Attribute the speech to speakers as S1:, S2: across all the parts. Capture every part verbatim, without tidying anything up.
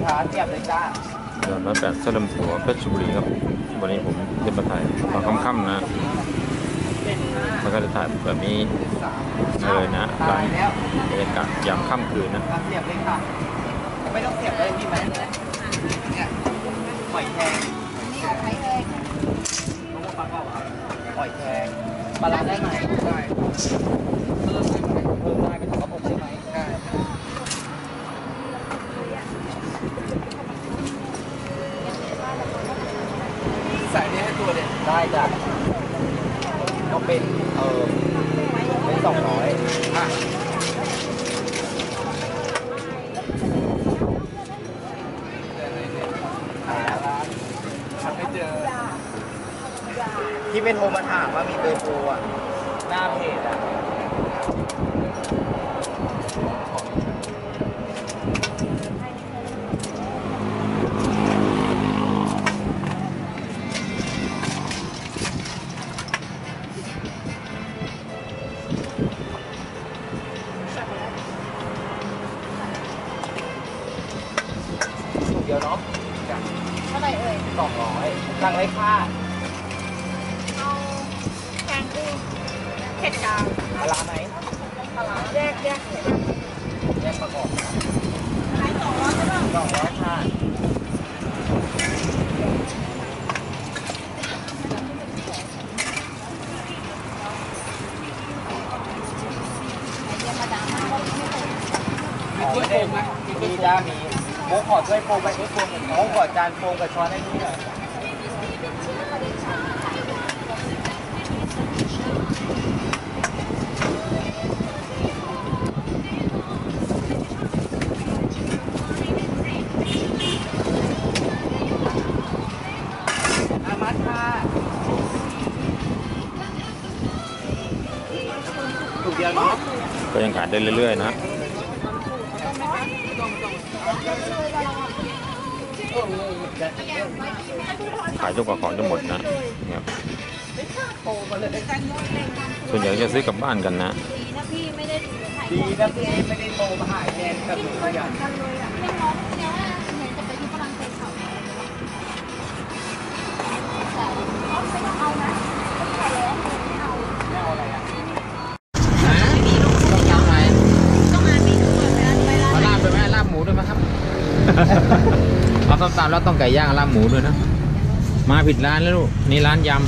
S1: ขาเทียบเลยจ้า
S2: เดือนร้อยแปดเสลิมหัวเพชรบุรีครับวันนี้ผมจะมาถ่ายตอนค่ำๆนะมันก็จะถ่ายแบบนี้เลยนะบรรยากาศยามค่ำคืนนะ
S1: เทียบเลยค่ะไม่ต้องเทียบเลยพี่ไหมเนี่ยหอยแครงนี่เอาไปเลยรู้ว่าปลาเปล่าครับหอยแครงปลาร้าได้ไหมได้เพิ่มได้ไหมเพิ่มได้เป็นกระปุกได้ไหมได้ใส่เนี่ยให้ตัวเด็ดได้จ้ะก็เป็นเออเป็นสองร้อยอ่ะไม่เจอที่เป็นโทรมาถามว่ามีเบอร์โทรอ่ะหน้าเพจอ่ะเดียวเนาะเท่าไหร่เอ่ยสองร้อยสั่งเลยค่ะเอาแกงกุ้งเผ็ดกลางปลาร้าไหมปลาร้าแยกแยกแยกประกอบขายสองร้อยใช่ไหมสองร้อยค่ะมีถ้วยโฟมไหมมีจ้ามีโมขอถ้วยโฟมไปถ้วยโฟมโมขอจานโฟมกับช้อนให้พี่หน่อยอามัดค่ะถูกเดียวเนาะ
S2: ก็ยังขายได้เรื่อยๆนะขายจนกว่าของจะหมดนะเนี่ยส่วนใหญ่จะซื้อกลับบ้านกันนะ
S1: ดีนะพี่ไม่ได้โทรมาหาแกนกับหนูอย่าง
S2: เอาส้มตำแล้วต้องไก่ย่างลาบหมูด้วยนะมาผิดร้านแล้วลูกนี่ร้านยำ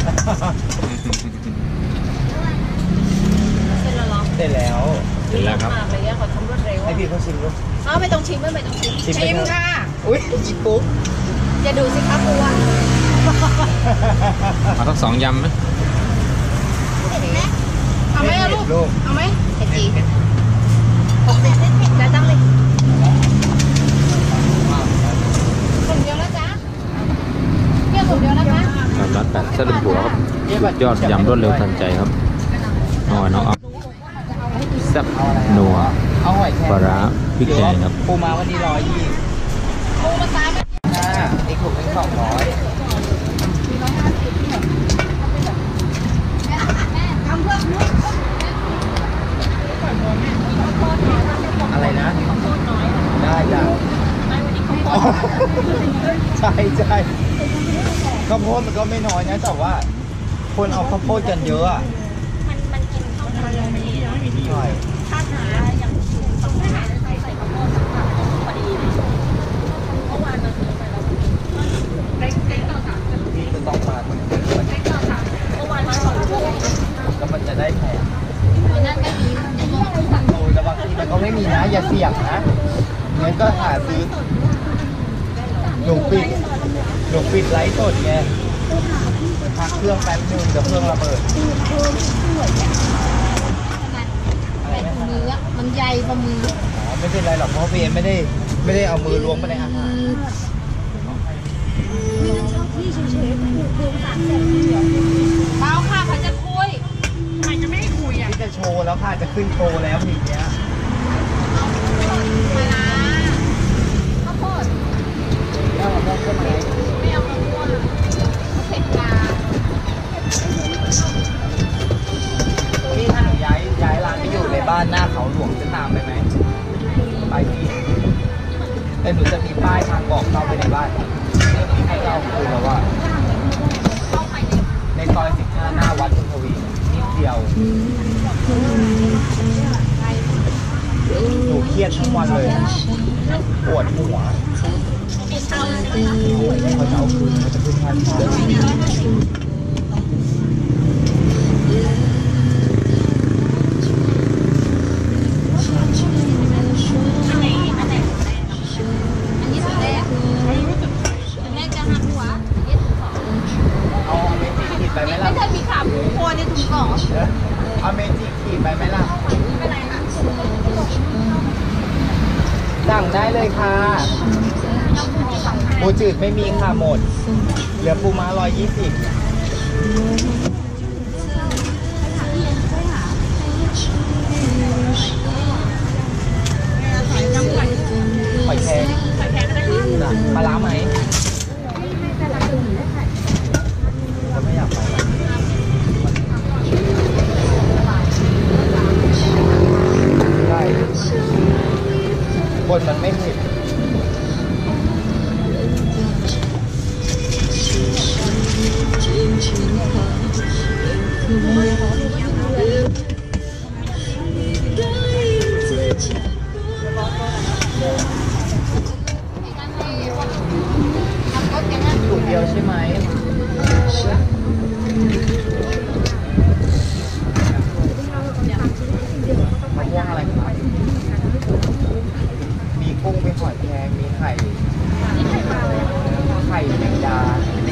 S1: เสร็จแล้ว
S2: เสร็จแล้วครับ
S1: ให้พี่เขาชิมดู
S3: อ๋อไม่ต้องชิมไม่ต้องชิมชิมค่ะ
S1: อุ้ยอีปุ๊บ
S3: จะดูสิครับบัว
S2: เอาทั้งสองยำไหม
S3: เอาไหมลูกเอาไหมเผ็ดจีได้ตั้งเลยคนเดียวนะจ๊ะเที่ยวคนเดียวนะคะ
S2: ร้านแปดเส้นบัวครับยอดยำรวดเร็วทันใจครับน้อยน้องอ๊อฟแซ่บนัวปลาร้าพริกแกงครับ
S1: ปูมาวันนี้ร้อยยี่
S3: ปูมาตายไหม
S1: อ่าอีกถุงเป็นสองร้อยอะไรนะได้จ้ะใช่ใช่ข้าวโพดมันก็ไม่น้อยนะแต่ว่าคนเอาข้าวโพดกันเยอะอ่ะ
S3: มันมันกินข้าวโพดไม่ดีไม่ดีถ้าหาอย่างต้องหาใส่ใส่ข้าวโพดพอดีเมื่อวานเราซื้อไปแล้วเล็กเล็กต่อสาม
S1: นี่ก็ต้องมาคนเดียว
S3: เล็กต่อสามเมื่อวานมาสองชั่วโมง
S1: แล้วมันจะได้แพง
S3: นั่นไม่มี
S1: โอ้แต่บางทีมันก็ไม่มีนะอย่าเสี่ยงนะงั้นก็หาซื้อหนูปิดหนูปิดไลฟ์สดไงพักเครื่องแป๊บนึงเดี๋ยวเครื่องระเบิด
S3: เป็นมือมันใหญ่กว่ามือ
S1: อ๋อไม่เป็นไรหรอกเพราะเวียนไม่ได้ไม่ได้เอามือล้วงไปในอาหาร
S3: ที่เฉยๆผูกผูกสามเส้นเปล่าค่ะเขาจะคุยทำไมจะไม่ให้คุยอ่ะ
S1: ที่จะโชว์แล้วค่ะจะขึ้นโชว์แล้วอย่างเงี้ย
S3: มาละข้าวโพด
S1: เอาข้าวโพดไหม
S3: ไม่เอาข้าวโพดเผ็ดปลา
S1: พี่ถ้าหนูย้ายย้ายร้านไปอยู่ในบ้านหน้าเขาหลวงจะตามไปไหมไปพี่แต่หนูจะมีป้ายเอาอเมจิกขีดไปไหมล่ะ
S3: ไม่เคยมีขาหมูโคในถุงกล่อง
S1: เอาเมจิกขีดไปไหมล่ะ
S3: ไม่เป็นไรค่ะ
S1: สั่งได้เลยค่ะปูจืดไม่มีค่ะหมด เหลือปูม้าร้อยยี่สิบหอยแครงปลาร้าไหมก็ไม่อยากไปละได้คนมันไม่ผิดถุงเดียวใช่ไหมมะม่วงอะไรครับมีกุ้งมีหอยแครงมีไข่ไข่แมงดา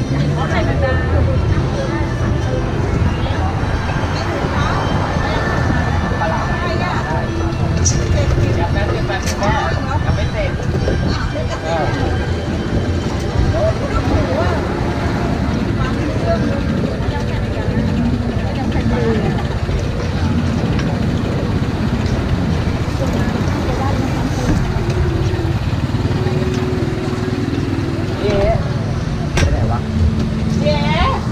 S1: ปลาไหลได้ยังแป๊บนึงแป๊บนึงแม่ยังไม่เสร็จเออเย้ไปไหนวะเย้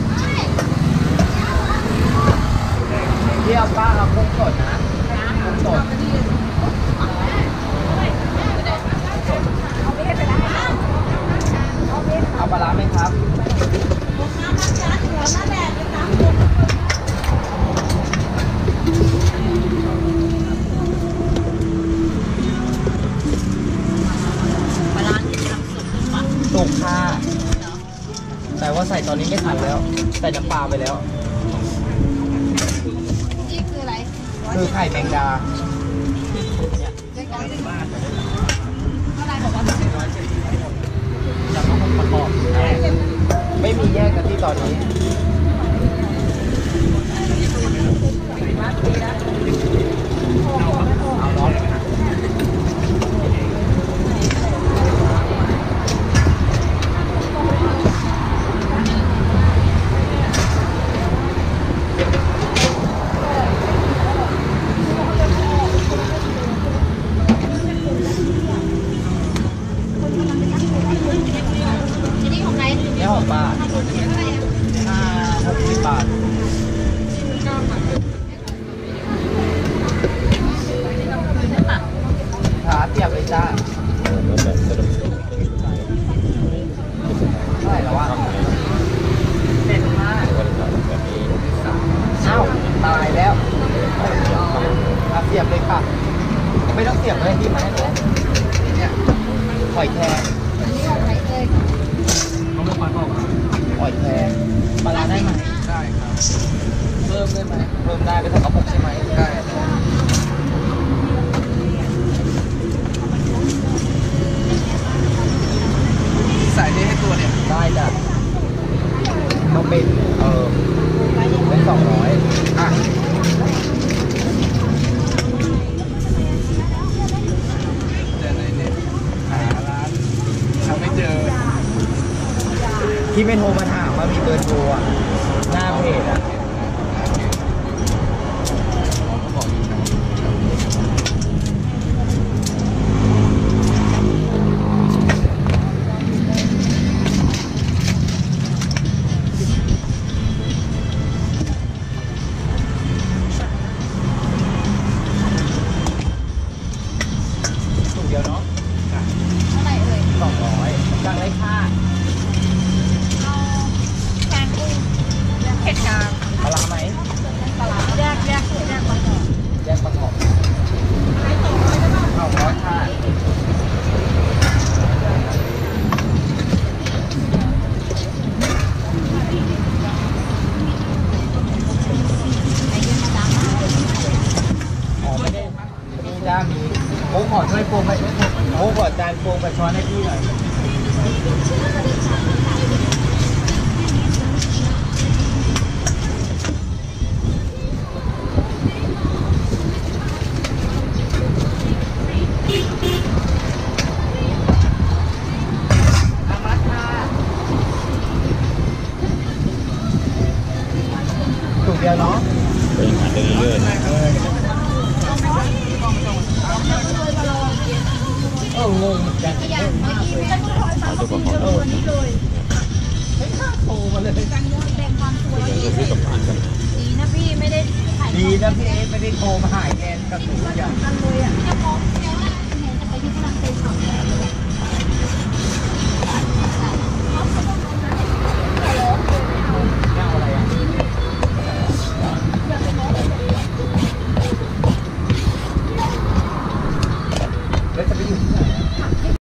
S1: เรียกป้าเอากุ้งสดนะกุ้งสดเอาปลาร้าไหมครับสุกค่ะแต่ว่าใส่ตอนนี้ไม่ทันแล้ว ใส่น้ำปลาไปแล้ว
S3: นี่คืออะไร
S1: คือไข่แมงดา
S3: อะไรบอกว่า
S1: แล้วก็ประกอบไม่มีแยกกันที่ตอนนี้เอาเนาะ
S3: นี่ของไหน
S1: นี่ของป้าห้าหกสิบบาทขาเทียบเลยจ้า
S2: แล้วแบบสะดุด
S1: เท่าไหร่แล้ววะเจ็ดห้า
S2: ก็เลยถ่ายแบบนี้
S1: เอ้าตายแล้วอาเสียบเลยค่ะ ไม่ต้องเสียบเลยที่มาให้เลยเนี่ยหอยแครง
S3: นี่ของไหนเอ่ย
S1: หอยแครงปลาร้าได้ไหมได้ครับ เพิ่มได้ไหมเพิ่มได้เป็นสองกระปุกใช่ไหมได้ใส่นี้ให้ตัวเนี่ยได้จ้ะต้องเป็นเออเป็นสองร้อยอ่ะเจอในเน็ตหาร้านทำไม่เจอที่ไม่โทรมาถามว่ามีเบอร์โทรอ่ะหน้าเพจอ่ะถุงเดียวเนาะ
S3: เท่าไหร่เอ่ย
S1: สองร้อยสั่งเลยค่ะ
S3: เอาแกงกุ้งเผ็ดกลาง
S1: พวงไปโอ้ก่อนจานพวงไปช้อนให้พี่หน่อยถูกเดียวเนาะ
S2: ไปหาเรื่อยๆนะ
S1: เอองงจัง
S2: เอาตัวประกอบ
S1: เออไม่น่าโทรมาเลย
S2: เดี๋ยวจะซื้อกลับบ้านกันนะ
S3: ดีนะพี่ไม่ได้ถ่าย
S1: ดีนะพี่เอไม่ได้โทรมาหาแกนกับหนูอย่าง
S3: กันเลยอ่ะจะมอง